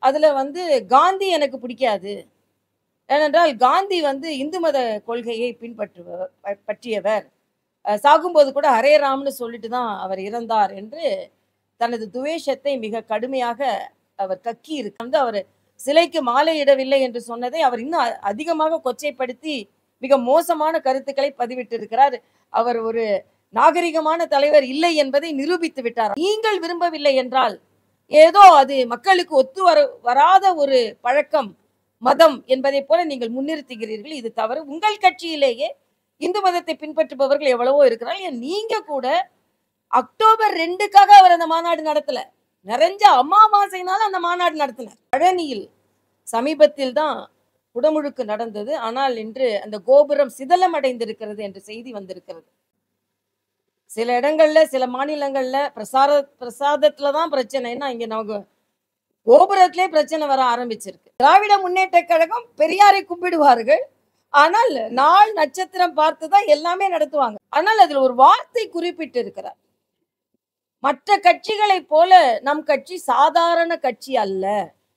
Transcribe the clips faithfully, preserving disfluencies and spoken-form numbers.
அதுல வந்து காந்தி எனக்கு பிடிக்காது. ஏனென்றால் காந்தி வந்து இந்து மத கொள்கையை பின்பற்றுபவர் ப- பற்றியவர். அஹ் சாகும்போது கூட ஹரே ராம்னு சொல்லிட்டு தான் அவர் இறந்தார் என்று தனது துவேஷத்தை மிக கடுமையாக அவர் கக்கி இருக்கு வந்து அவர் சிலைக்கு மாலை இடவில்லை என்று சொன்னதை அவர் இன்னும் அ- அதிகமாக கொச்சைப்படுத்தி மிக மோசமான கருத்துக்களை பதிவிட்டு இருக்கிறார். அவர் ஒரு நாகரிகமான தலைவர் இல்லை என்பதை நிரூபித்து விட்டார். நீங்கள் விரும்பவில்லை என்றால் ஏதோ அது மக்களுக்கு ஒத்து வர வராத ஒரு பழக்கம் மதம் என்பதை போல நீங்கள் முன்னிறுத்துகிறீர்கள். இது தவறு. உங்கள் கட்சியிலேயே இந்து மதத்தை பின்பற்றுபவர்கள் எவ்வளவோ இருக்கிறார்கள். ஏன் நீங்க கூட அக்டோபர் ரெண்டுக்காக அவர் அந்த மாநாடு நடத்தல. நிறைஞ்ச அமாவாசைனால அந்த மாநாடு நடத்தினார். பழனியில் சமீபத்தில் தான் குடமுழுக்கு நடந்தது. ஆனால் இன்று அந்த கோபுரம் சிதலம் அடைந்திருக்கிறது என்ற செய்தி வந்திருக்கிறது. சில இடங்கள்ல சில மாநிலங்கள்ல பிரசார பிரசாதத்துல தான் பிரச்சனைன்னா இங்க நமக்கு கோபுரத்திலே பிரச்சனை வர ஆரம்பிச்சிருக்கு. திராவிட முன்னேற்ற கழகம் பெரியாரை கும்பிடுவார்கள். ஆனால் நாள் நட்சத்திரம் பார்த்துதான் எல்லாமே நடத்துவாங்க. ஆனால் அதுல ஒரு வார்த்தை குறிப்பிட்டு இருக்கிறார். மற்ற கட்சிகளை போல நம் கட்சி சாதாரண கட்சி அல்ல.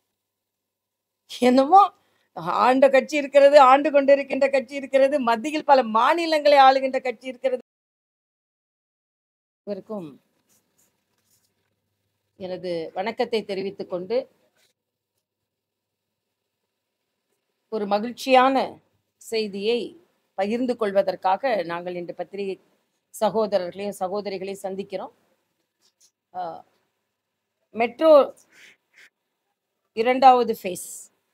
என்னமோ ஆண்ட கட்சி இருக்கிறது, ஆண்டு கொண்டிருக்கின்ற கட்சி இருக்கிறது, மத்தியில் பல மாநிலங்களை ஆளுகின்ற கட்சி இருக்கிறது. இவருக்கும் எனது வணக்கத்தை தெரிவித்துக் கொண்டு ஒரு மகிழ்ச்சியான செய்தியை பகிர்ந்து கொள்வதற்காக நாங்கள் இன்று பத்திரிகை சகோதரர்களையும் சகோதரிகளையும் சந்திக்கிறோம். ஆஹ், மெட்ரோ இரண்டாவது ஃபேஸ்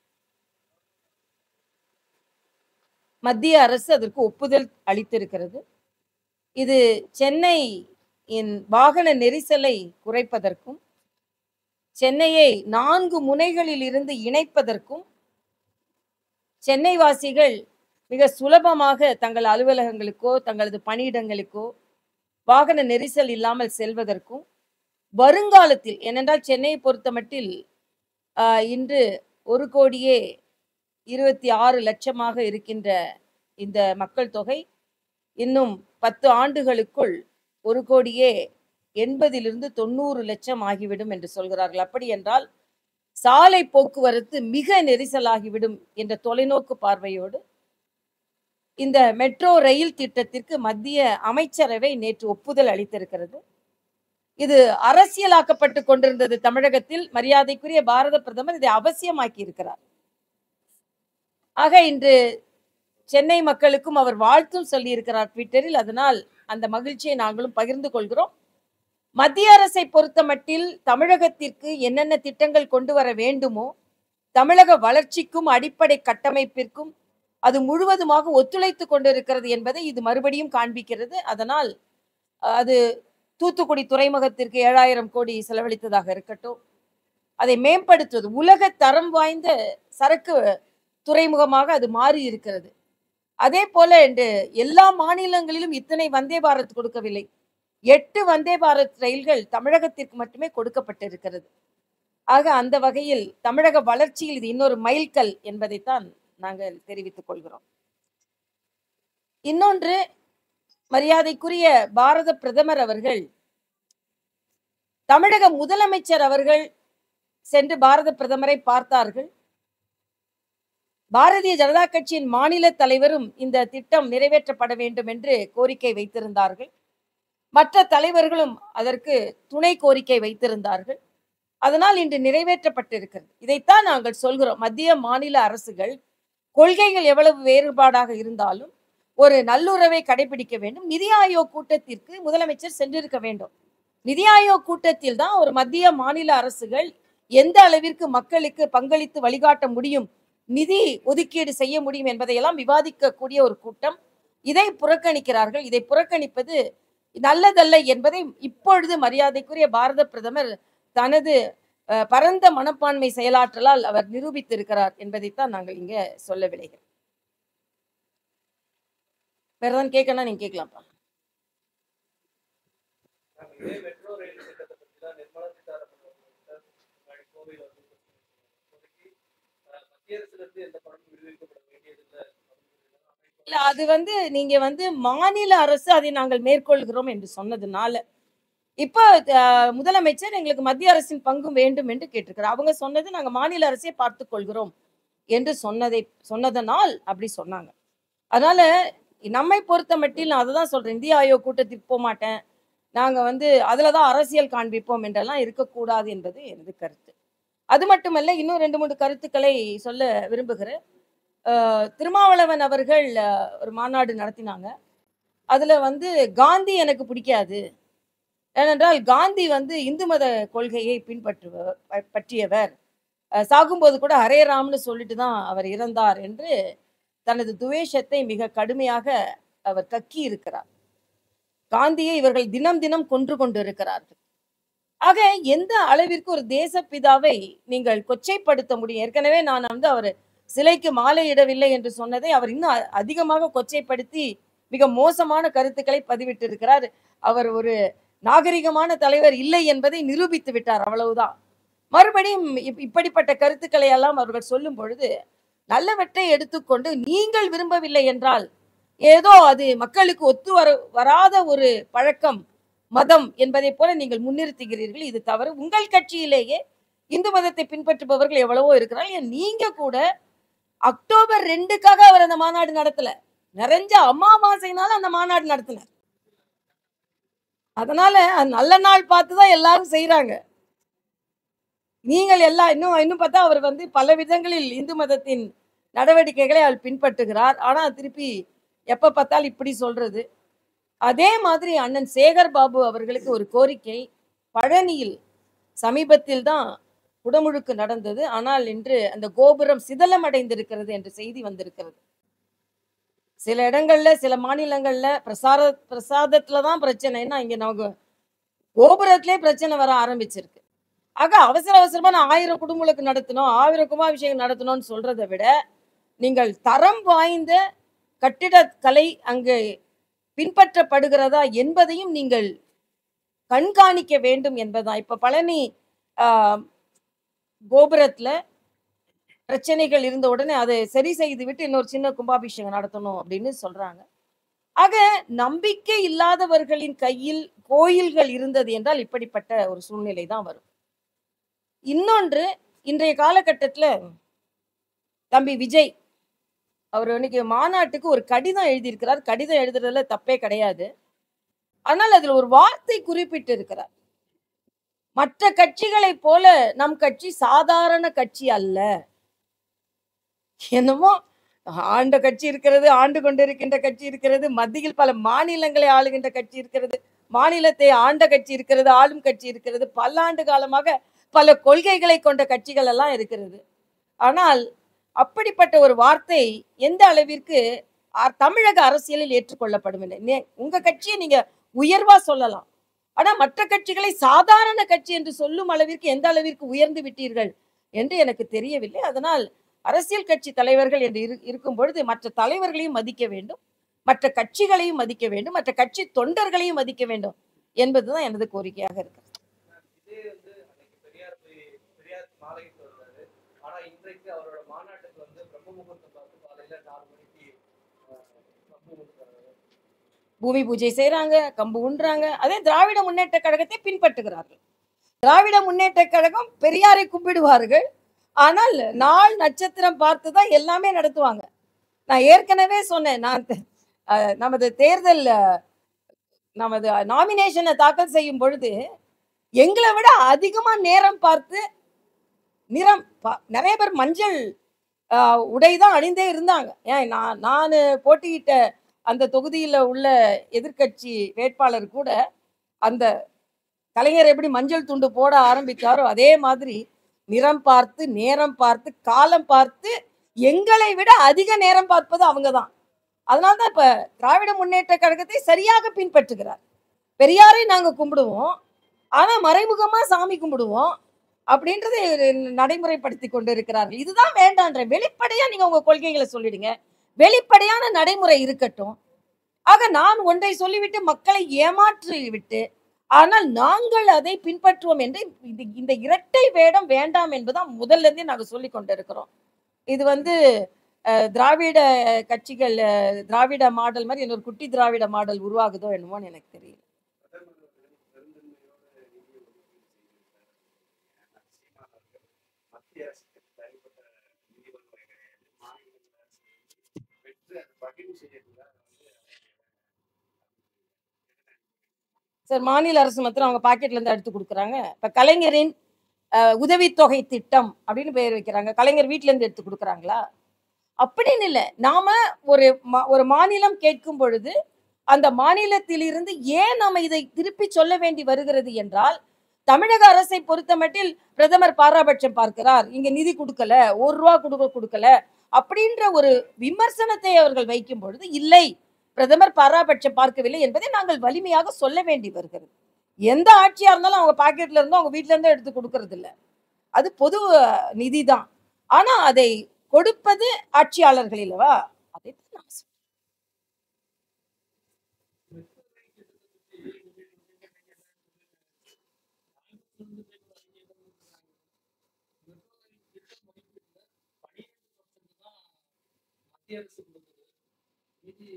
மத்திய அரசு அதற்கு ஒப்புதல் அளித்திருக்கிறது. இது சென்னையின் வாகன நெரிசலை குறைப்பதற்கும் சென்னையை நான்கு முனைகளில் இருந்து இணைப்பதற்கும் சென்னை வாசிகள் மிக சுலபமாக தங்கள் அலுவலகங்களுக்கோ தங்களது பணியிடங்களுக்கோ வாகன நெரிசல் இல்லாமல் செல்வதற்கும் வருங்காலத்தில், ஏனென்றால் சென்னையை பொறுத்தமட்டில் ஆஹ், இன்று ஒரு கோடியே இருபத்தி ஆறு லட்சமாக இருக்கின்ற இந்த மக்கள் தொகை இன்னும் பத்து ஆண்டுகளுக்குள் ஒரு கோடியே எண்பதிலிருந்து தொண்ணூறு லட்சம் ஆகிவிடும் என்று சொல்கிறார்கள். அப்படி என்றால் சாலை போக்குவரத்து மிக நெரிசலாகிவிடும் என்ற தொலைநோக்கு பார்வையோடு இந்த மெட்ரோ ரயில் திட்டத்திற்கு மத்திய அமைச்சரவை நேற்று ஒப்புதல் அளித்திருக்கிறது. இது அரசியலாக்கப்பட்டு கொண்டிருந்தது தமிழகத்தில். மரியாதைக்குரிய பாரத பிரதமர் இதை அவசியமாக்கி இருக்கிறார். ஆக இன்று சென்னை மக்களுக்கும் அவர் வாழ்த்தும் சொல்லி இருக்கிறார் ட்விட்டரில். அதனால் அந்த மகிழ்ச்சியை நாங்களும் பகிர்ந்து கொள்கிறோம். மத்திய அரசை பொறுத்த மட்டில் தமிழகத்திற்கு என்னென்ன திட்டங்கள் கொண்டு வர வேண்டுமோ, தமிழக வளர்ச்சிக்கும் அடிப்படை கட்டமைப்பிற்கும் அது முழுவதுமாக ஒத்துழைத்து கொண்டிருக்கிறது என்பதை இது மறுபடியும் காண்பிக்கிறது. அதனால் அது தூத்துக்குடி துறைமுகத்திற்கு ஏழாயிரம் கோடி செலவழித்ததாக இருக்கட்டும், அதை மேம்படுத்துவது, உலக தரம் வாய்ந்த சரக்கு துறைமுகமாக அது மாறி இருக்கிறது. அதே போல இன்று எல்லா மாநிலங்களிலும் இத்தனை வந்தே பாரத் கொடுக்கவில்லை. எட்டு வந்தே பாரத் ரயில்கள் தமிழகத்திற்கு மட்டுமே கொடுக்கப்பட்டிருக்கிறது. ஆக அந்த வகையில் தமிழக வளர்ச்சியில் இது இன்னொரு மைல்கல் என்பதைத்தான் நாங்கள் தெரிவித்துக் கொள்கிறோம். இன்னொன்று, மரியாதைக்குரிய பாரத பிரதமர் அவர்கள், தமிழக முதலமைச்சர் அவர்கள் சென்று பாரத பிரதமரை பார்த்தார்கள். பாரதிய ஜனதா கட்சியின் மாநில தலைவரும் இந்த திட்டம் நிறைவேற்றப்பட வேண்டும் என்று கோரிக்கை வைத்திருந்தார்கள். மற்ற தலைவர்களும் அதற்கு துணை கோரிக்கை வைத்திருந்தார்கள். அதனால் இன்று நிறைவேற்றப்பட்டிருக்கிறது. இதைத்தான் நாங்கள் சொல்கிறோம். மத்திய மாநில அரசுகள் கொள்கைகள் எவ்வளவு வேறுபாடாக இருந்தாலும் ஒரு நல்லுறவை கடைபிடிக்க வேண்டும். நிதி ஆயோக் கூட்டத்திற்கு முதலமைச்சர் சென்றிருக்க வேண்டும். நிதி ஆயோக் கூட்டத்தில் தான் ஒரு மத்திய மாநில அரசுகள் எந்த அளவிற்கு மக்களுக்கு பங்களித்து வழிகாட்ட முடியும், நிதி ஒதுக்கீடு செய்ய முடியும் என்பதையெல்லாம் விவாதிக்கக்கூடிய ஒரு கூட்டம். இதை புறக்கணிக்கிறார்கள். இதை புறக்கணிப்பது நல்லதல்ல என்பதை இப்பொழுது மரியாதைக்குரிய பாரத பிரதமர் தனது பரந்த மனப்பான்மை செயலாற்றலால் அவர் நிரூபித்திருக்கிறார் என்பதைத்தான் நாங்கள் இங்க சொல்ல விளைகிறோம். வேறதான் கேட்கணும், நீங்க கேட்கலாம்ப்பா. இல்ல, அது வந்து நீங்க வந்து மாநில அரசு அதை நாங்கள் மேற்கொள்கிறோம் என்று சொன்னதுனால இப்ப அஹ், முதலமைச்சர் எங்களுக்கு மத்திய அரசின் பங்கும் வேண்டும் என்று கேட்டிருக்கிறார். அவங்க சொன்னது நாங்க மாநில அரசே பார்த்துக் கொள்கிறோம் என்று சொன்னதை சொன்னதனால் அப்படி சொன்னாங்க. அதனால நம்மை பொறுத்த மட்டில் நான் அதுதான் சொல்றேன். இந்திய ஆயோக் கூட்டத்திற்கு போக மாட்டேன். நாங்க வந்து அதுல தான் அரசியல் காண்பிப்போம் என்றெல்லாம் இருக்கக்கூடாது என்பது எனது கருத்து. அது மட்டுமல்ல, இன்னும் ரெண்டு மூன்று கருத்துக்களை சொல்ல விரும்புகிறேன். அஹ், திருமாவளவன் அவர்கள் அஹ், ஒரு மாநாடு நடத்தினாங்க. அதுல வந்து காந்தி எனக்கு பிடிக்காது. ஏனென்றால் காந்தி வந்து இந்து மத கொள்கையை பின்பற்றுவர் ப- பற்றியவர். அஹ், சாகும்போது கூட ஹரே ராம்னு சொல்லிட்டு தான் அவர் இறந்தார் என்று தனது துவேஷத்தை மிக கடுமையாக அவர் கக்கி இருக்கிறார். காந்தியை இவர்கள் தினம் தினம் கொன்று கொண்டு இருக்கிறார்கள். ஆக எந்த அளவிற்கு ஒரு தேசப்பிதாவை நீங்கள் கொச்சைப்படுத்த முடியும்? ஏற்கனவே நான் வந்து அவர் சிலைக்கு மாலையிடவில்லை என்று சொன்னதை அவர் இன்னும் அ- அதிகமாக கொச்சைப்படுத்தி மிக மோசமான கருத்துக்களை பதிவிட்டு இருக்கிறார். அவர் ஒரு நாகரிகமான தலைவர் இல்லை என்பதை நிரூபித்து விட்டார். அவ்வளவுதான். மறுபடியும் இப்- இப்படிப்பட்ட கருத்துக்களை எல்லாம் அவர்கள் சொல்லும் பொழுது நல்லவற்றை எடுத்துக்கொண்டு நீங்கள் விரும்பவில்லை என்றால் ஏதோ அது மக்களுக்கு ஒத்து வர வராத ஒரு பழக்கம் மதம் என்பதை போல நீங்கள் முன்னிறுத்துகிறீர்கள். இது தவறு. உங்கள் கட்சியிலேயே இந்து மதத்தை பின்பற்றுபவர்கள் எவ்வளவோ இருக்கிறார்கள். ஏன் நீங்க கூட அக்டோபர் ரெண்டுக்காக அவர் அந்த மாநாடு நடத்தல, நிறைஞ்ச அமாவாசைனால அந்த மாநாடு நடத்தினார். அதனால அது நல்ல நாள் பார்த்துதான் எல்லாரும் செய்யறாங்க. நீங்கள் எல்லாம் இன்னும் இன்னும் பார்த்தா அவர் வந்து பல விதங்களில் இந்து மதத்தின் நடவடிக்கைகளை அவர் பின்பற்றுகிறார். ஆனா திருப்பி எப்ப பார்த்தாலும் இப்படி சொல்றது. அதே மாதிரி அண்ணன் சேகர் பாபு அவர்களுக்கு ஒரு கோரிக்கை. பழனியில் சமீபத்தில் தான் குடமுழுக்கு நடந்தது. ஆனால் இன்று அந்த கோபுரம் சிதலம் அடைந்திருக்கிறது என்ற செய்தி வந்திருக்கிறது. சில இடங்கள்ல சில மாநிலங்கள்ல பிரசார பிரசாதத்துல தான் பிரச்சனைன்னா இங்க நமக்கு கோபுரத்திலே பிரச்சனை வர ஆரம்பிச்சிருக்கு. ஆக அவசர அவசரமா நான் ஆயிரம் குடும்பங்களுக்கு நடத்தணும், ஆயிரம் கும்பாபிஷேகம் நடத்தணும்னு சொல்றதை விட நீங்கள் தரம் வாய்ந்த கட்டிடக்கலை அங்கு பின்பற்றப்படுகிறதா என்பதையும் நீங்கள் கண்காணிக்க வேண்டும் என்பதுதான். இப்ப பழனி ஆஹ், கோபுரத்துல பிரச்சனைகள் இருந்த உடனே அதை சரி செய்து விட்டு இன்னொரு சின்ன கும்பாபிஷேகம் நடத்தணும் அப்படின்னு சொல்றாங்க. ஆக நம்பிக்கை இல்லாதவர்களின் கையில் கோயில்கள் இருந்தது என்றால் இப்படிப்பட்ட ஒரு சூழ்நிலை தான் வரும். இன்னொன்று, இன்றைய காலகட்டத்துல தம்பி விஜய் அவர் இன்னைக்கு மாநாட்டுக்கு ஒரு கடிதம் எழுதியிருக்கிறார். கடிதம் எழுதுறதுல தப்பே கிடையாது. ஆனால் அதில் ஒரு வார்த்தை குறிப்பிட்டு இருக்கிறார். மற்ற கட்சிகளைப் போல நம் கட்சி சாதாரண கட்சி அல்ல. என்னமோ ஆண்ட கட்சி இருக்கிறது, ஆண்டு கொண்டிருக்கின்ற கட்சி இருக்கிறது, மத்தியில் பல மாநிலங்களை ஆளுகின்ற கட்சி இருக்கிறது, மாநிலத்தை ஆண்ட கட்சி இருக்கிறது, ஆளும் கட்சி இருக்கிறது, பல்லாண்டு காலமாக பல கொள்கைகளை கொண்ட கட்சிகள் எல்லாம் இருக்கிறது. ஆனால் அப்படிப்பட்ட ஒரு வார்த்தை எந்த அளவிற்கு அ- தமிழக அரசியலில் ஏற்றுக்கொள்ளப்படும் இல்லை. நே- உங்க கட்சியை நீங்க உயர்வா சொல்லலாம். ஆனா மற்ற கட்சிகளை சாதாரண கட்சி என்று சொல்லும் அளவிற்கு எந்த அளவிற்கு உயர்ந்து விட்டீர்கள் என்று எனக்கு தெரியவில்லை. அதனால் அரசியல் கட்சி தலைவர்கள் என்று இரு- இருக்கும் பொழுது மற்ற தலைவர்களையும் மதிக்க வேண்டும், மற்ற கட்சிகளையும் மதிக்க வேண்டும், மற்ற கட்சி தொண்டர்களையும் மதிக்க வேண்டும் என்பதுதான் எனது கோரிக்கையாக இருக்கு. இதே வந்து அன்னைக்கு பெரியார் போய் பெரியார் மாலையிட்டு வந்தாரு. ஆனா இன்றைக்கு அவரோட மாநாட்டுக்கு வந்து பிரம்ம முகூர்த்தம் பார்த்து காலையில நாலு மணிக்கு அஹ், பிரம்ம முகூர்த்தம் பூமி பூஜை செய்றாங்க, கம்பு உண்றாங்க. அதே திராவிட முன்னேற்ற கழகத்தை பின்பற்றுகிறார்கள். திராவிட முன்னேற்ற கழகம் பெரியாரை கும்பிடுவார்கள். ஆனால் நாள் நட்சத்திரம் பார்த்து தான் எல்லாமே நடத்துவாங்க. நான் ஏற்கனவே சொன்னேன். நான் தெ- அஹ், நமது தேர்தல் அஹ், நமது நாமினேஷனை தாக்கல் செய்யும் பொழுது எங்களை விட அதிகமா நேரம் பார்த்து நிறம் பா- நிறைய பேர் மஞ்சள் ஆஹ், உடைதான் அணிந்தே இருந்தாங்க. ஏன் நான் நான் போட்டியிட்ட அந்த தொகுதியில உள்ள எதிர்க்கட்சி வேட்பாளர் கூட அந்த கலைஞர் எப்படி மஞ்சள் துண்டு போட ஆரம்பித்தாரோ அதே மாதிரி நிறம் பார்த்து நேரம் பார்த்து காலம் பார்த்து எங்களை விட அதிக நேரம் பார்ப்பது அவங்க தான். அதனால தான் இப்ப திராவிட முன்னேற்ற கழகத்தை சரியாக பின்பற்றுகிறார். பெரியாரை நாங்க கும்பிடுவோம், ஆனா மறைமுகமா சாமி கும்பிடுவோம் அப்படின்றதை ஒரு நடைமுறைப்படுத்தி கொண்டு இருக்கிறார்கள். இதுதான் வேண்டான்ற. வெளிப்படையா நீங்க உங்க கொள்கைகளை சொல்லிடுங்க, வெளிப்படையான நடைமுறை இருக்கட்டும். ஆக நான் ஒன்றை சொல்லிவிட்டு மக்களை ஏமாற்றி விட்டு ஆனால் நாங்கள் அதை பின்பற்றுவோம் என்று இது- இந்த இரட்டை வேடம் வேண்டாம் என்பதுதான் முதல்ல இருந்தே நாங்க சொல்லி கொண்டிருக்கிறோம். இது வந்து அஹ், திராவிட கட்சிகள் அஹ், திராவிட மாடல் மாதிரி இன்னொரு குட்டி திராவிட மாடல் உருவாகுதோ என்னமோன்னு எனக்கு தெரியல. பிரதமர் அவர்களின் பெருந்தன்மையோட தனிப்பட்ட நிதி வருவாய் கிடையாது. மாநில அரசு பெற்று அதை பகிர்வு செய்யறதுல வந்து சார் மாநில அரசு மாத்திரம் அவங்க பாக்கெட்ல இருந்து எடுத்து கொடுக்குறாங்க. இப்ப கலைஞரின் அஹ், உதவித்தொகை திட்டம் அப்படின்னு பெயர் வைக்கிறாங்க. கலைஞர் வீட்ல இருந்து எடுத்து கொடுக்குறாங்களா? அப்படின்னு இல்லை. நாம ஒரு மா- ஒரு மாநிலம் கேட்கும் பொழுது அந்த மாநிலத்திலிருந்து ஏன் நாம இதை திருப்பி சொல்ல வேண்டி வருகிறது என்றால், தமிழக அரசை பொறுத்தமட்டில் பிரதமர் பாராபட்சம் பார்க்கிறார், இங்க நிதி கொடுக்கல, ஒரு ரூபா கொடுக்க கொடுக்கல அப்படின்ற ஒரு விமர்சனத்தை அவர்கள் வைக்கும் பொழுது, இல்லை பிரதமர் பாராபட்சம் பார்க்கவில்லை என்பதை நாங்கள் வலிமையாக சொல்ல வேண்டி வருகிறது. எந்த ஆட்சியா இருந்தாலும் அவங்க பாக்கெட்ல இருந்தோ அவங்க வீட்ல இருந்தோ எடுத்து கொடுக்கறது இல்ல. அது பொது நிதி தான். ஆனா அதை கொடுப்பது ஆட்சியாளர்கள் இல்லவா? அதைத்தான் நான் சொல்றேன். மத்திய அரசு கொடுக்குது. நிதி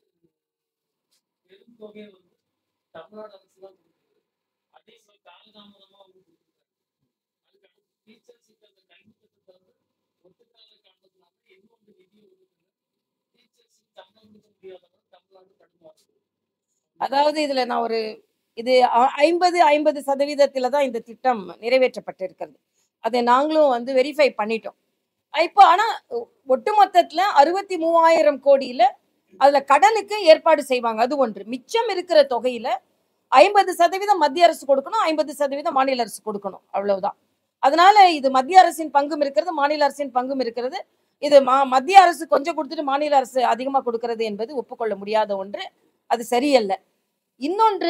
பெரும் தொகையை வந்து தமிழ்நாடு அரசு தான் கொடுக்குது. அதே மாதிரி காலதாமதமா வந்து கொடுக்குறாங்க. அதுக்கு அடுத்து டீச்சர்ஸுக்கு அந்த கல்வி திட்டத்தை வந்து ஒத்துக்காத காரணத்தினால இன்னொன்று நிதி ஒதுக்குது. டீச்சர்ஸ் சம்பளம் கொடுக்க முடியாதவங்க தமிழ்நாடு தடுமாறுது. அதாவது இதுல நான் ஒரு இது ஐம்பது ஐம்பது சதவீதத்துல தான் இந்த திட்டம் நிறைவேற்றப்பட்டிருக்கிறது. அதை நாங்களும் வந்து வெரிஃபை பண்ணிட்டோம். இப்போ ஆனா ஒ- ஒட்டுமொத்தத்துல அறுபத்தி மூவாயிரம் கோடியில அதுல கடனுக்கு ஏற்பாடு செய்வாங்க. அது ஒன்று. மிச்சம் இருக்கிற தொகையில ஐம்பது சதவீதம் மத்திய அரசு கொடுக்கணும், ஐம்பது சதவீதம் மாநில அரசு கொடுக்கணும். அவ்வளவுதான். அதனால இது மத்திய அரசின் பங்கும் இருக்கிறது, மாநில அரசின் பங்கும் இருக்கிறது. இது மா- மத்திய அரசு கொஞ்சம் கொடுத்துட்டு மாநில அரசு அதிகமா கொடுக்கிறது என்பது ஒப்புக்கொள்ள முடியாத ஒன்று. அது சரியல்ல. இன்னொன்று,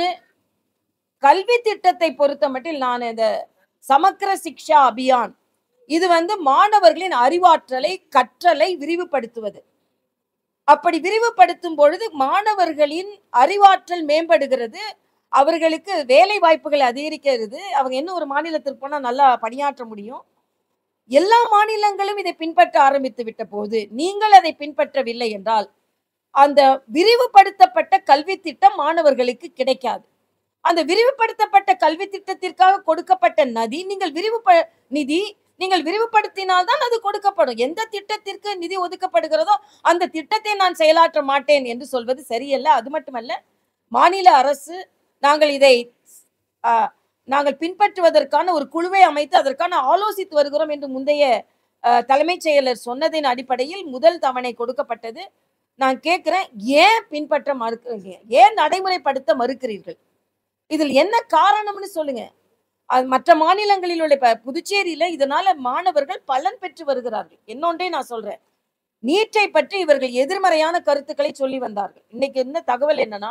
கல்வி திட்டத்தை பொறுத்த மட்டில் நான் இந்த சமக்கிர சிக்ஷா அபியான் இது வந்து மாணவர்களின் அறிவாற்றலை கற்றலை விரிவுபடுத்துவது. அப்படி விரிவுபடுத்தும் பொழுது மாணவர்களின் அறிவாற்றல் மேம்படுகிறது, அவர்களுக்கு வேலை வாய்ப்புகள் அதிகரிக்கிறது, அவங்க இன்னும் ஒரு மாநிலத்திற்கு போனா நல்லா பணியாற்ற முடியும். எல்லா மாநிலங்களும் இதை பின்பற்ற ஆரம்பித்து விட்ட போது நீங்கள் அதை பின்பற்றவில்லை என்றால் அந்த விரிவுபடுத்தப்பட்ட கல்வி திட்டம் மாணவர்களுக்கு கிடைக்காது. அந்த விரிவுபடுத்தப்பட்ட கல்வி திட்டத்திற்காக கொடுக்கப்பட்ட நதி நீங்கள் விரிவுப நிதி நீங்கள் விரிவுபடுத்தினால்தான் அது கொடுக்கப்படும். எந்த திட்டத்திற்கு நிதி ஒதுக்கப்படுகிறதோ அந்த திட்டத்தை நான் செயலாற்ற மாட்டேன் என்று சொல்வது சரியல்ல. அது மட்டுமல்ல, மாநில அரசு நாங்கள் இதை ஆ, நாங்கள் பின்பற்றுவதற்கான ஒரு குழுவை அமைத்து அதற்கான ஆலோசித்து வருகிறோம் என்று முந்தைய ஆ, தலைமைச் செயலர் சொன்னதின் அடிப்படையில் முதல் தவணை கொடுக்கப்பட்டது. நான் கேட்கிறேன், ஏன் பின்பற்ற மறுக்கிறீங்க? ஏன் நடைமுறைப்படுத்த மறுக்கிறீர்கள்? இதில் என்ன காரணம்னு சொல்லுங்க. அது மற்ற மாநிலங்களில் உள்ள இப்ப புதுச்சேரியில இதனால மாணவர்கள் பலன் பெற்று வருகிறார்கள். இன்னொன்றே நான் சொல்றேன், நீட்டை பற்றி இவர்கள் எதிர்மறையான கருத்துக்களை சொல்லி வந்தார்கள். இன்னைக்கு என்ன தகவல் என்னன்னா,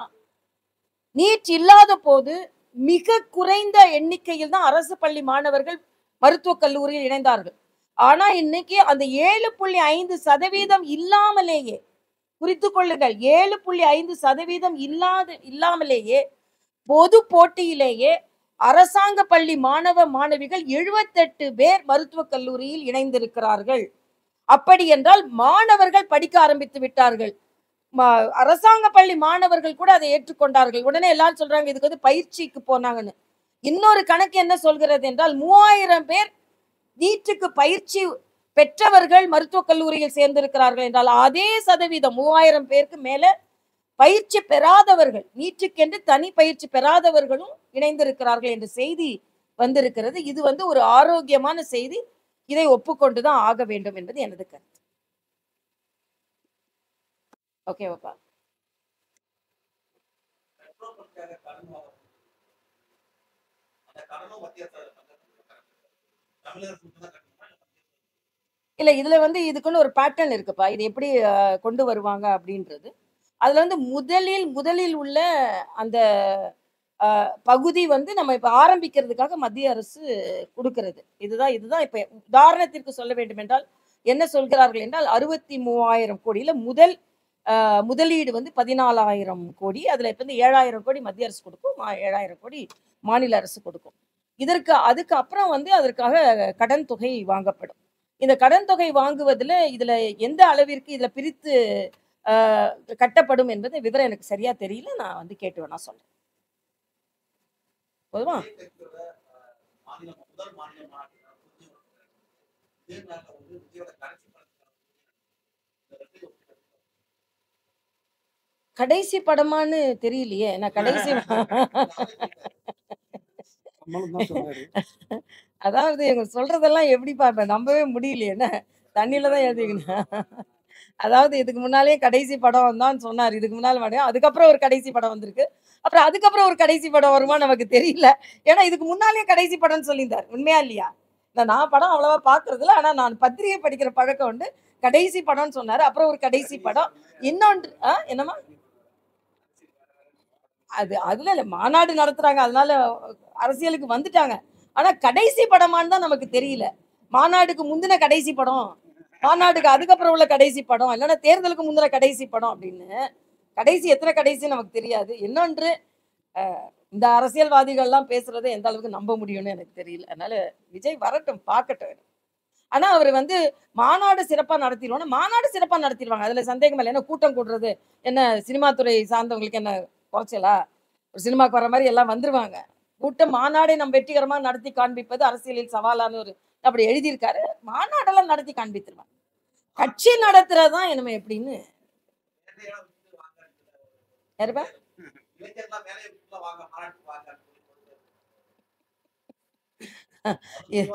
நீட் இல்லாத போது மிக குறைந்த எண்ணிக்கையில் தான் அரசு பள்ளி மாணவர்கள் மருத்துவக் கல்லூரியில் இணைந்தார்கள். ஆனா இன்னைக்கு அந்த ஏழு புள்ளி ஐந்து சதவீதம் இல்லாமலேயே, குறித்து கொள்ளுங்கள், ஏழு புள்ளி ஐந்து சதவீதம் இல்லாத இல்லாமலேயே பொது போட்டியிலேயே அரசாங்க பள்ளி மாணவ மாணவிகள் எழுபத்தெட்டு பேர் மருத்துவக் கல்லூரியில் இணைந்திருக்கிறார்கள். அப்படி என்றால் மாணவர்கள் படிக்க ஆரம்பித்து விட்டார்கள். ம- அரசாங்க பள்ளி மாணவர்கள் கூட அதை ஏற்றுக்கொண்டார்கள். உடனே எல்லாரும் சொல்றாங்க இதுக்கு வந்து பயிற்சிக்கு போனாங்கன்னு. இன்னொரு கணக்கு என்ன சொல்கிறது என்றால், மூவாயிரம் பேர் நீட்டுக்கு பயிற்சி பெற்றவர்கள் மருத்துவக் கல்லூரியில் சேர்ந்திருக்கிறார்கள் என்றால் அதே சதவீதம் மூவாயிரம் பேருக்கு மேல பயிற்சி பெறாதவர்கள், நீட்டுக்கென்று தனி பயிற்சி பெறாதவர்களும் இணைந்திருக்கிறார்கள் என்ற செய்தி வந்திருக்கிறது. இது வந்து ஒரு ஆரோக்கியமான செய்தி. இதை ஒப்புக்கொண்டுதான் ஆக வேண்டும் என்பது எனது கருத்து. ஓகேவாப்பா? பெட்ரோல் பங்காக கடன் வாங்கணும். அந்த கடனும் மத்திய அரசு தமிழக அரசு மட்டும் தான் கட்டணுமா? இல்ல மத்திய அரசு? இல்ல, இதுல வந்து இதுக்குன்னு ஒரு பேட்டர்ன் இருக்குப்பா. இது எப்படி அஹ், கொண்டு வருவாங்க அப்படின்றது. அதுல வந்து முதலில் முதலில் உள்ள அந்த அஹ், பகுதி வந்து நம்ம இப்ப ஆரம்பிக்கிறதுக்காக மத்திய அரசு கொடுக்கிறது. இதுதான் இதுதான் இப்ப உதாரணத்திற்கு சொல்ல வேண்டும் என்றால் என்ன சொல்கிறார்கள் என்றால், அறுபத்தி மூவாயிரம் கோடியில முதல் அஹ், முதலீடு வந்து பதினாலாயிரம் கோடி. அதுல இப்ப வந்து ஏழாயிரம் கோடி மத்திய அரசு கொடுக்கும், மா- ஏழாயிரம் கோடி மாநில அரசு கொடுக்கும். இதற்கு அதுக்கு அப்புறம் வந்து அதற்காக கடன் தொகை வாங்கப்படும். இந்த கடன் தொகை வாங்குவதுல இதுல எந்த அளவிற்கு இதுல பிரித்து ஆஹ், கட்டப்படும் என்பது விவரம் எனக்கு சரியா தெரியல. நான் வந்து கேட்டு வேணா சொல்றேன். போதுமா? மாநில முதல் மாநில மாநாட்டில் கடைசி படமான்னு தெரியலையே. நான் கடைசி நம்மளும் தான் சொன்னாரு. அதாவது இவங்க சொல்றதெல்லாம் எப்படிப்பா இப்ப நம்பவே முடியலையே. என்ன தண்ணியில தான் எழுதிக்கணும். அதாவது இதுக்கு முன்னாலேயே கடைசி படம் தான் சொன்னாரு. இதுக்கு முன்னால மாட்டேன். அதுக்கப்புறம் ஒரு கடைசி படம் வந்திருக்கு. அப்புறம் அதுக்கப்புறம் ஒரு கடைசி படம் வருமா நமக்கு தெரியல. ஏன்னா இதுக்கு முன்னாலேயே கடைசி படம்னு சொல்லியிருந்தாரு. உண்மையா இல்லையா? நான் நான் படம் அவ்வளவா பார்க்கறதில்ல. ஆனா நான் பத்திரிகை படிக்கிற பழக்கம் உண்டு. கடைசி படம்னு சொன்னாரு. அப்புறம் ஒரு கடைசி படம். இன்னொன்று ஆ என்னம்மா? அது அதுல இல்ல. மாநாடு நடத்துறாங்க. அதனால அரசியலுக்கு வந்துட்டாங்க. ஆனா கடைசி படமான்னு தான் நமக்கு தெரியல. மாநாடுக்கு முந்தின கடைசி படம். மாநாடுக்கு அதுக்கப்புறம் உள்ள கடைசி படம். இல்லன்னா தேர்தலுக்கு முந்தின கடைசி படம் அப்படின்னு. கடைசி எத்தனை கடைசின்னு நமக்கு தெரியாது. இன்னொன்று அ இந்த அரசியல்வாதிகள்லாம் பேசுறத எந்த அளவுக்கு நம்ப முடியும்னு எனக்கு தெரியல. அதனால விஜய் வரட்டும், பார்க்கட்டும். ஆனா அவரு வந்து மாநாடு சிறப்பா நடத்திருவோம்னா, மாநாடு சிறப்பா நடத்திருவாங்க. அதுல சந்தேகம் இல்ல. ஏன்னா கூட்டம் கூடுறது என்ன சினிமா துறை சார்ந்தவங்களுக்கு என்ன குறைச்சலா? ஒரு சினிமாக்கு வர மாரி எல்லாம் வந்துருவாங்க. கூட்டம் மாநாடை நம்ம வெற்றிகரமா நடத்தி காண்பிப்பது அரசியலில் சவாலான ஒரு அப்படி எழுதியிருக்காரு. மாநாடெல்லாம் நடத்தி காண்பித்துருவாங்க. கட்சி நடத்துறது தான் என்னமோ எப்படின்னு. யாருப்பா? எ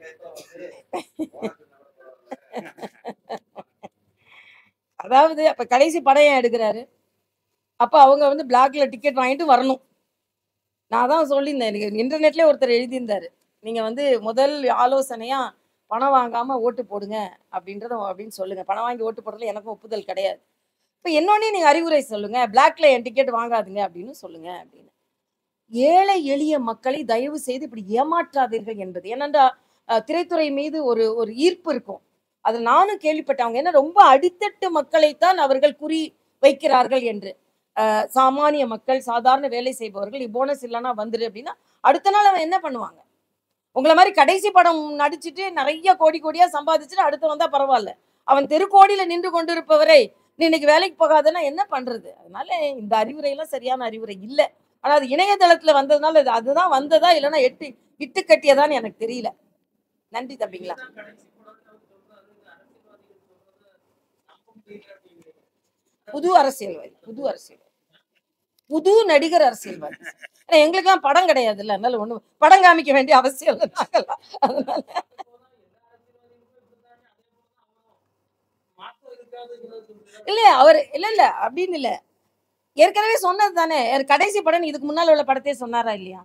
அதாவது அப்ப கடைசி படம் ஏன் எடுக்குறாரு? அப்ப அவங்க வந்து பிளாக்ல டிக்கெட் வாங்கிட்டு வரணும். நான் தான் சொல்லியிருந்தேன். எனக்கு இன்டர்நெட்லயே ஒருத்தர் எழுதியிருந்தாரு. நீங்க வந்து முதல் ஆலோசனையா பணம் வாங்காம ஓட்டு போடுங்க அப்படின்றத அப்படின்னு சொல்லுங்க. பணம் வாங்கி ஓட்டு போடுறதுல எனக்கும் ஒப்புதல் கிடையாது. இப்ப என்னோடனே நீங்க அறிவுரை சொல்லுங்க. பிளாக்ல என் டிக்கெட் வாங்காதீங்க அப்படின்னு சொல்லுங்க அப்படின்னு. ஏழை எளிய மக்களை தயவு செய்து இப்படி ஏமாற்றாதீர்கள் என்பது. ஏனென்றா அ திரைத்துறை மீது ஒரு ஒரு ஈர்ப்பு இருக்கும். அத நானும் கேள்விப்பட்டேன். அவங்க என்ன ரொம்ப அடித்தட்டு மக்களைத்தான் அவர்கள் குறி வைக்கிறார்கள் என்று. அ சாமானிய மக்கள், சாதாரண வேலை செய்பவர்கள், போனஸ் இல்லன்னா வந்துரு அப்படின்னா, அடுத்த நாள் அவன் என்ன பண்ணுவாங்க? உங்கள மாரி கடைசி படம் நடிச்சுட்டு நெறைய கோடி கோடியா சம்பாதிச்சுட்டு அடுத்து வந்தா பரவால்ல. அவன் தெருக்கோடியில நின்று கொண்டிருப்பவரை, "நீ இன்னைக்கு வேலைக்கு போகாதன்னா என்ன பண்றது?" அதனால இந்த அறிவுரைலாம் சரியான அறிவுரை இல்ல. ஆனா அது இணையதளத்துல வந்ததுனால அது அதுதான் வந்ததா? இல்லன்னா எட்டு இட்டு கட்டியதான்னு எனக்கு தெரியல. நன்றி தம்பிங்களா. இதுதான் கடைசி படம்னு அவர் சொல்றாரு. இந்த அரசியல்வாதிகள் சொல்றத நம்ப முடியல அப்படிங்கிறது. புது அரசியல்வாதி, புது அரசியல்வாதி. புது நடிகர் அரசியல்வாதி. ஏன்னா எங்களுக்கெல்லாம் படம் கிடையாதுல்ல. அதனால ஒண்ணும் படம் காமிக்க வேண்டிய அவசியம் இல்ல நாங்கலாம். அதனால அப்போதான் எல்லா அரசியல்வாதிகளுக்கும் இப்படித்தானே அதே போல தான் அவரும் மாற்றம் இருக்காதுங்கிறத சொல்றாரு. இல்ல அவரு இல்ல இல்ல அப்படின்னு இல்ல. ஏற்கனவே சொன்னது தானே. கடைசி படம் இதுக்கு முன்னால உள்ள படத்தையே சொன்னாரா இல்லையா?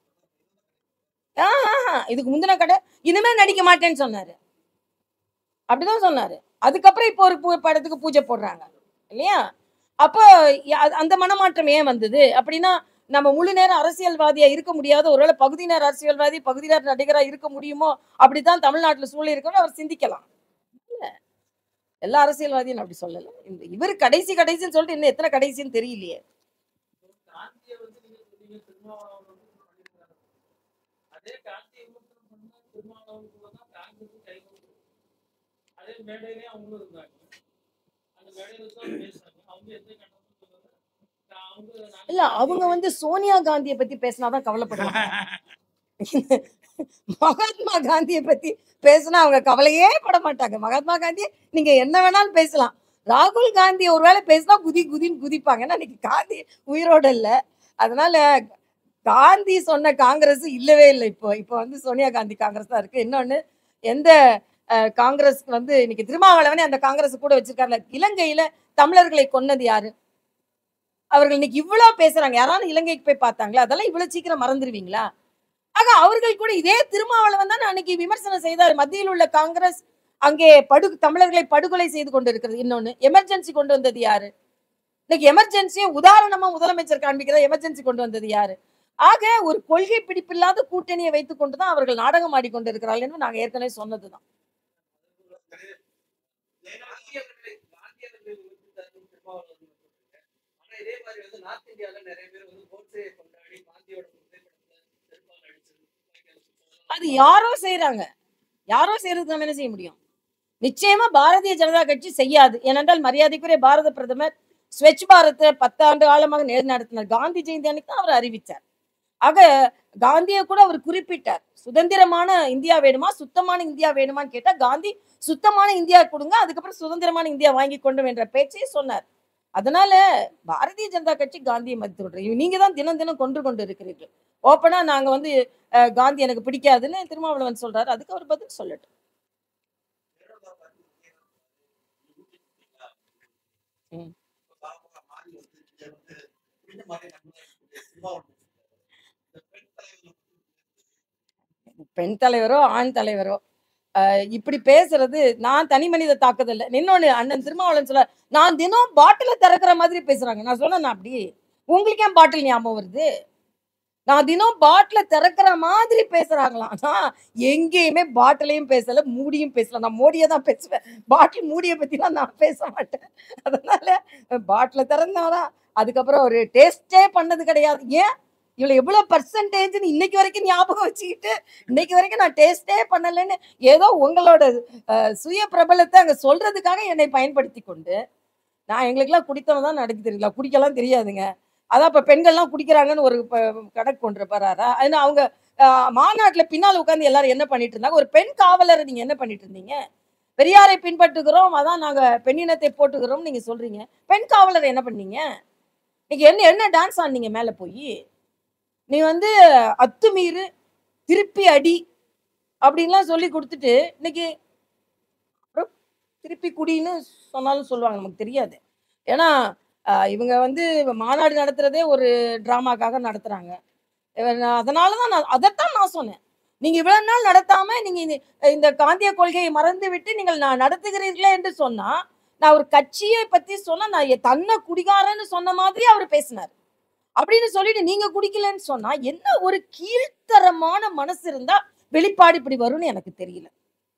ஆஹா, இதுக்கு முந்தின கட இனிமே நடிக்க மாட்டேன்னு சொன்னாரு. அப்படிதான் சொன்னாரு. அதுக்கப்புறம் இப்போ ஒரு பூ படத்துக்கு பூஜை போடுறாங்க. இல்லையா? அப்போ ய அந்த மனமாற்றம் ஏன் வந்தது? அப்படின்னா, நம்ம முழு நேர அரசியல்வாதியா இருக்க முடியாத ஒருவேளை பகுதி நேர அரசியல்வாதி, பகுதி நேர நடிகரா இருக்க முடியுமோ? அப்படித்தான் தமிழ்நாட்டுல சூழல் இருக்குன்னு அவர் சிந்திக்கலாம். இல்ல. எல்லா அரசியல்வாதியும் நான் அப்படி சொல்லல. இந்த இவரு கடைசி கடைசின்னு சொல்லிட்டு இன்னும் எத்தன கடைசின்னு தெரியலையே. காந்தியை வந்து நீங்க சொன்னீங்க திருமாவளவன் வந்து இப்படி பண்ணியிருக்காரு. அதே காந்தியை விமர்சனம் பண்ணா திருமாவளவனுக்குள்ள தான் காங்கிரஸ் கை கொடுக்குது. அதே மேடையிலேயே அவங்களும் இருந்தாங்க. அந்த மேடையில வச்சு தான் பேசுறாங்க. அவங்க எந்த கட்டமும் சொல்லல. அவங்க இல்ல அவங்க வந்து சோனியா காந்திய பத்தி பேசினா தான் கவலைப்படுவாங்க. மகாத்மா காந்திய பத்தி பேசினா அவங்க கவலையே பட மாட்டாங்க. மகாத்மா காந்திய நீங்க என்ன வேணாலும் பேசலாம். ராகுல் காந்தி ஒருவேளை பேசினா குதி குதின்னு குதிப்பாங்க. ஏன்னா இன்னைக்கு காந்தி உயிரோட இல்ல. அதனால காந்தி சொன்ன காங்கிரஸ் இல்லவே இல்ல இப்போ. இப்போ வந்து சோனியா காந்தி காங்கிரஸ் தான் இருக்கு. இன்னொன்னு எந்த அ காங்கிரஸ் வந்து இன்னைக்கு திருமாவளவனே அந்த காங்கிரஸ் கூட வச்சிருக்காருல்ல. இலங்கையில தமிழர்களை கொன்னது யாரு? அவர்கள் இன்னைக்கு இவ்ளோ பேசுறாங்க. யாராவது இலங்கைக்கு போய் பார்த்தாங்களா? அதெல்லாம் இவ்வளவு சீக்கிரம் மறந்துருவீங்களா? ஆக அவர்கள் கூட இதே திருமாவளவன் தான் அன்னைக்கு விமர்சனம் செய்தார். மத்தியில் உள்ள காங்கிரஸ் அங்கே படு தமிழர்களை படுகொலை செய்து கொண்டிருக்கிறது. இன்னொன்னு எமர்ஜென்சி கொண்டு வந்தது யாரு? இன்னைக்கு எமர்ஜென்சியை உதாரணமா முதலமைச்சர் காண்பிக்கிற எமர்ஜென்சி கொண்டு வந்தது யாரு? ஆக ஒரு கொள்கை பிடிப்பில்லாத கூட்டணியை வைத்துக் கொண்டுதான் அவர்கள் நாடகம் ஆடிக்கொண்டிருக்கிறார்கள் என்று நாங்க ஏற்கனவே சொன்னதுதான். காந்தியவர்களை காந்தியவர்களை விமர்சித்தார்கள் திருமாவளவன் விமர்சித்தாங்க. ஆனா இதே மாதிரி வந்து நார்த் இந்தியால நிறைய பேர் வந்து கோட்சேயை கொண்டாடி காந்தியோட புகைப்படத்துல செருப்பால் அடிச்சது. அது யாரோ செய்றாங்க. யாரோ செய்யறதுக்கு நம்ம என்ன செய்ய முடியும்? நிச்சயமா பாரதிய ஜனதா கட்சி செய்யாது. ஏனென்றால் மரியாதைக்குரிய பாரத பிரதமர் ஸ்வச் பாரத் பத்து ஆண்டு காலமாக நடத்தினார். காந்தி ஜெயந்தி அன்னைக்கு தான் அவர் அறிவிச்சார். ஆக காந்தியை கூட அவர் குறிப்பிட்டார். சுதந்திரமான இந்தியா வேணுமா சுத்தமான இந்தியா வேணுமான்னு கேட்டா காந்தி சுத்தமான இந்தியா கொடுங்க, அதுக்கப்புறம் சுதந்திரமான இந்தியா வாங்கி கொண்டு என்ற பேச்சையும் சொன்னார். அதனால பாரதிய ஜனதா கட்சி காந்தியை மதித்து விடுறோம். நீங்க தான் தினம் தினம் கொன்று கொண்டு இருக்கிறீர்கள். ஓப்பனா நாங்க வந்து அஹ், காந்தி எனக்கு பிடிக்காதுன்னு திருமாவளவன் சொல்றாரு. அதுக்கு அவர் பதில் சொல்லட்டும். ம். பெண் தலைவரோ ஆண் தலைவரோ அஹ், இப்படி பேசுறது நான் தனி மனித தாக்குதல். இன்னொன்னு அண்ணன் திருமாவளவன் சொல்ல நான் தினம் பாட்டில திறக்கிற மாதிரி பேசுறாங்க. நான் சொன்னேன் அப்படி உங்களுக்கு ஏன் பாட்டில் ஞாபகம் வருது? நான் தினம் பாட்டில திறக்கிற மாதிரி பேசுறாங்களாம். நான் எங்கேயுமே பாட்டிலையும் பேசல மூடியும் பேசல. நான் மோடியை தான் பேசுவேன். பாட்டில் மூடியை பத்திலாம் நான் பேச மாட்டேன். அதனால பாட்டில திறந்தாரா அதுக்கப்புறம் ஒரு டேஸ்டே பண்ணது கிடையாது. ஏன் இவ்வளவு எவ்வளவு பர்சன்டேஜ்னு இன்னைக்கு வரைக்கும் ஞாபகம் வச்சுக்கிட்டு இன்னைக்கு வரைக்கும் நான் டேஸ்டே பண்ணலன்னு ஏதோ உங்களோட அஹ், சுய பிரபலத்தை அங்க சொல்றதுக்காக என்னை பயன்படுத்தி கொண்டு நான் எங்களுக்கெல்லாம் குடித்தனம் தான் நடக்க தெரியல, குடிக்கலாம் தெரியாதுங்க. அதான் இப்ப பெண்கள்லாம் குடிக்கிறாங்கன்னு ஒரு ப- கணக்கு கொண்டு போறாரா? ஏன்னா அவங்க ஆஹ், மாநாட்டுல பின்னால் உட்கார்ந்து எல்லாரும் என்ன பண்ணிட்டு இருந்தாங்க? ஒரு பெண் காவலரை நீங்க என்ன பண்ணிட்டு இருந்தீங்க? பெரியாரை பின்பற்றுகிறோம், அதான் நாங்க பெண்ணினத்தை போட்டுக்கிறோம் நீங்க சொல்றீங்க. பெண் காவலரை என்ன பண்ணீங்க? நீங்க என்ன என்ன டான்ஸ் ஆனீங்க மேல போய்? நீ வந்து அத்துமீறு திருப்பி அடி அப்படின்லாம் சொல்லி கொடுத்துட்டு இன்னைக்கு அப்புறம் திருப்பி குடின்னு சொன்னாலும் சொல்லுவாங்க, நமக்கு தெரியாது. ஏன்னா ஆஹ், இவங்க வந்து மாநாடு நடத்துறதே ஒரு டிராமாக்காக நடத்துறாங்க. இவன் அதனால தான் நான் அதைத்தான் நான் சொன்னேன். நீங்க இவ்வளவு நாள் நடத்தாம நீங்க இந்த இந்த காந்திய கொள்கையை மறந்து விட்டு நீங்கள் நான் நடத்துகிறீர்களே என்று சொன்னா, நான் ஒரு கட்சியை பத்தி சொன்னா நான் எ- தன்னை குடிகாரன்னு சொன்ன மாதிரி அவர் பேசினார். அப்படின்னு சொல்லிட்டு நீங்க குடிக்கலன்னு சொன்னா என்ன ஒரு கீழ்த்தரமான மனசு இருந்தா வெளிப்பாடு இப்படி வரும்னு எனக்கு தெரியல.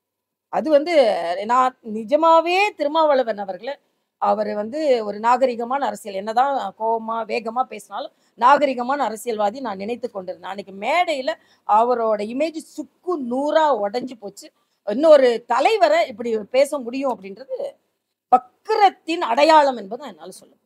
அது வந்து நான் நிஜமாவே திருமாவளவன் அவர்கள அவர் வந்து ஒரு நாகரிகமான அரசியல் என்னதான் கோவமா வேகமா பேசினாலும் நாகரிகமான அரசியல்வாதி நான் நினைத்து கொண்டிருந்தேன். அன்னைக்கு மேடையில அவரோட இமேஜ் சுக்கு நூறா உடைஞ்சு போச்சு. இன்னொரு தலைவரை இப்படி பேச முடியும் அப்படின்றது வக்கிரத்தின் அடையாளம் என்பதை என்னால சொல்ல முடியும்.